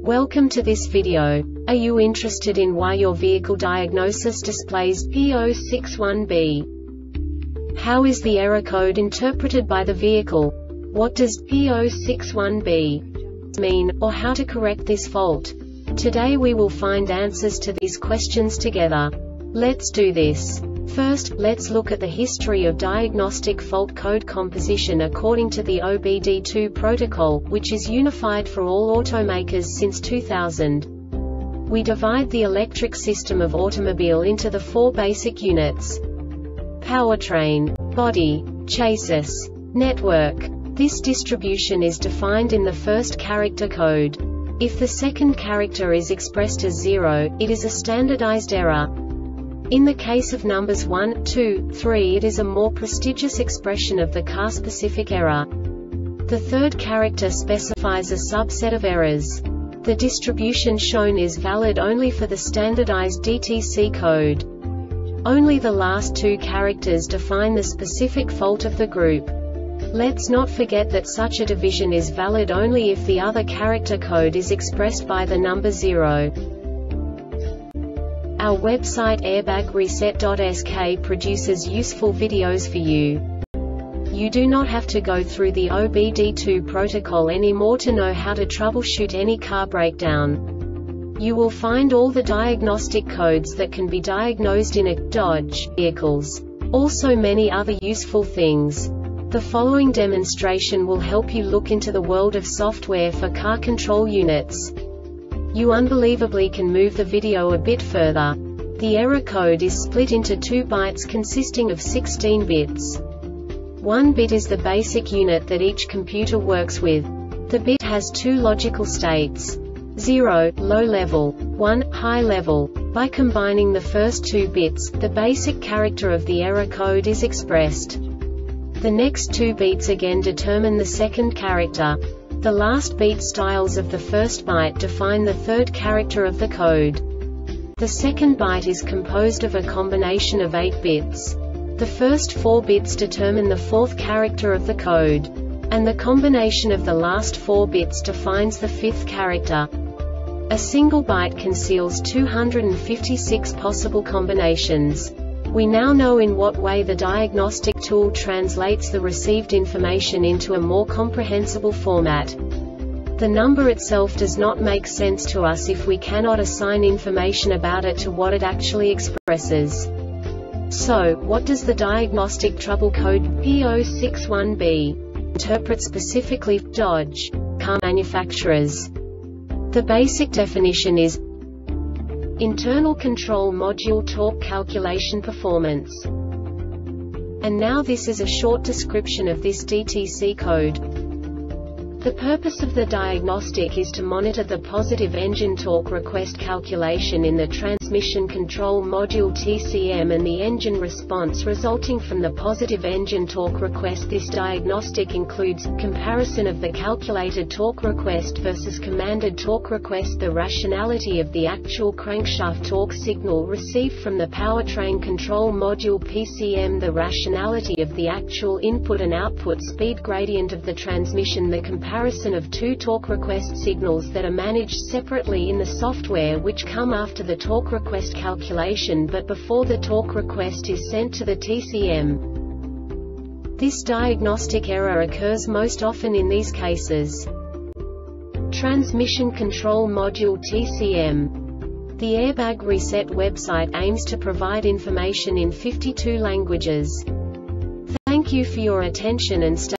Welcome to this video. Are you interested in why your vehicle diagnosis displays P061B? How is the error code interpreted by the vehicle? What does P061B mean, or how to correct this fault? Today we will find answers to these questions together. Let's do this. First, let's look at the history of diagnostic fault code composition according to the OBD2 protocol, which is unified for all automakers since 2000. We divide the electric system of automobile into the four basic units: powertrain, body, chassis, network. This distribution is defined in the first character code. If the second character is expressed as 0, it is a standardized error. In the case of numbers 1, 2, 3, it is a more prestigious expression of the car-specific error. The third character specifies a subset of errors. The distribution shown is valid only for the standardized DTC code. Only the last two characters define the specific fault of the group. Let's not forget that such a division is valid only if the other character code is expressed by the number 0. Our website airbagreset.sk produces useful videos for you. You do not have to go through the OBD2 protocol anymore to know how to troubleshoot any car breakdown. You will find all the diagnostic codes that can be diagnosed in a Dodge vehicles. Also many other useful things. The following demonstration will help you look into the world of software for car control units. You unbelievably can move the video a bit further. The error code is split into 2 bytes consisting of 16 bits. 1 bit is the basic unit that each computer works with. The bit has 2 logical states: 0, low level, 1, high level. By combining the first 2 bits, the basic character of the error code is expressed. The next 2 beats again determine the second character. The last beat styles of the first byte define the third character of the code. The second byte is composed of a combination of 8 bits. The first 4 bits determine the fourth character of the code. And the combination of the last 4 bits defines the fifth character. A single byte conceals 256 possible combinations. We now know in what way the diagnostic tool translates the received information into a more comprehensible format. The number itself does not make sense to us if we cannot assign information about it to what it actually expresses. So, what does the diagnostic trouble code P061B interpret specifically for Dodge car manufacturers? The basic definition is internal control module torque calculation performance. And now this is a short description of this DTC code. The purpose of the diagnostic is to monitor the positive engine torque request calculation in the transmission control module TCM and the engine response resulting from the positive engine torque request. This diagnostic includes comparison of the calculated torque request versus commanded torque request, the rationality of the actual crankshaft torque signal received from the powertrain control module PCM, the rationality of the actual input and output speed gradient of the transmission, the comparison of 2 torque request signals that are managed separately in the software which come after the torque request calculation but before the torque request is sent to the TCM. This diagnostic error occurs most often in these cases: Transmission Control Module TCM. The Airbag Reset website aims to provide information in 52 languages. Thank you for your attention and stay